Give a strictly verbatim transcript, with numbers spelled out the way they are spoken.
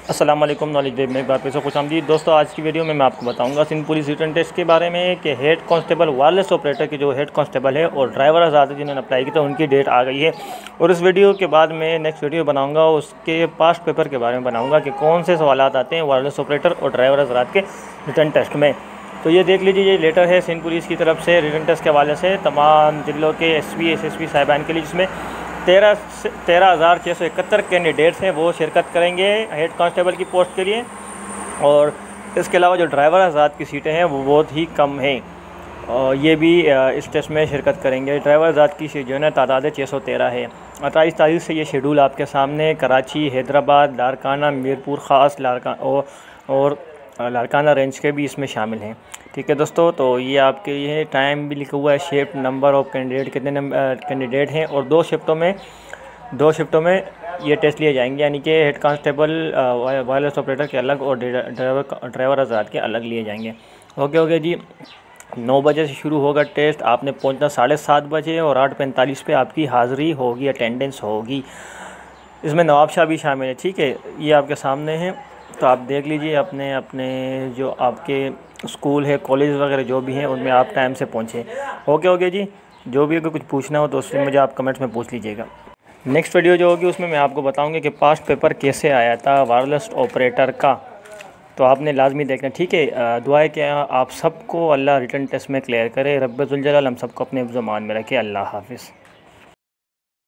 अस्सलाम वालेकुम knowledge web में एक बार फिर से खुश आमदीद दोस्तों। आज की वीडियो में मैं आपको बताऊंगा सिंध पुलिस रिटन टेस्ट के बारे में कि हेड कांस्टेबल वायरलेस ऑपरेटर के जो हेड कांस्टेबल है और ड्राइवर आज़ाद जिन्होंने अप्लाई की तो उनकी डेट आ गई है। और इस वीडियो के बाद मैं नेक्स्ट वीडियो बनाऊंगा उसके पास्ट पेपर के बारे में बनाऊँगा कि कौन से सवाल आते हैं वायरलेस ऑपरेटर और ड्राइवर आज़ाद के रिटन टेस्ट में। तो ये देख लीजिए, ये लेटर है सिंध पुलिस की तरफ से रिटन टेस्ट के हवाले से तमाम ज़िलों के S P S S P साहिबान के लिए, जिसमें तेरह तेरह हज़ार छः सौ इकहत्तर कैंडिडेट्स हैं वो शिरकत करेंगे हेड कांस्टेबल की पोस्ट के लिए। और इसके अलावा जो ड्राइवर आज़ाद की सीटें हैं वो बहुत ही कम हैं और ये भी इस टेस्ट में शिरकत करेंगे। ड्राइवर आज़ाद की जो है ना तादाद छः सौ तेरह है। अट्ठाईस तारीख से ये शेड्यूल आपके सामने कराची, हैदराबाद, लारकाना, मीरपुर ख़ास लारका और, और लारकाना रेंज के भी इसमें शामिल हैं। ठीक है दोस्तों, तो ये आपके लिए टाइम भी लिखा हुआ है, शिफ्ट, नंबर ऑफ कैंडिडेट, कितने नंबर कैंडिडेट हैं और दो शिफ्टों में दो शिफ्टों में ये टेस्ट लिए जाएंगे, यानी कि हेड कांस्टेबल वायरलेस ऑपरेटर के अलग और ड्राइवर ड्राइवर आज़ाद के अलग लिए जाएंगे। ओके ओके जी, नौ बजे से शुरू होगा टेस्ट। आपने पहुंचना साढ़े सात बजे और आठ पैंतालीस पे आपकी हाज़िरी होगी, अटेंडेंस होगी। इसमें नवाबशाह भी शामिल है। ठीक है, ये आपके सामने है, तो आप देख लीजिए अपने अपने जो आपके स्कूल है, कॉलेज वगैरह जो भी हैं उनमें आप टाइम से पहुँचें। ओके ओके जी, जो भी अगर कुछ पूछना हो तो उससे मुझे आप कमेंट्स में पूछ लीजिएगा। नेक्स्ट वीडियो जो होगी उसमें मैं आपको बताऊंगा कि पास्ट पेपर कैसे आया था वायरलेस ऑपरेटर का, तो आपने लाजमी देखना। ठीक है, दुआ है कि आप सबको अल्लाह रिटन टेस्ट में क्लियर करे। रब्बुल जलाल हम सबको अपने ज़ुबान में रखे। अल्लाह हाफिज़।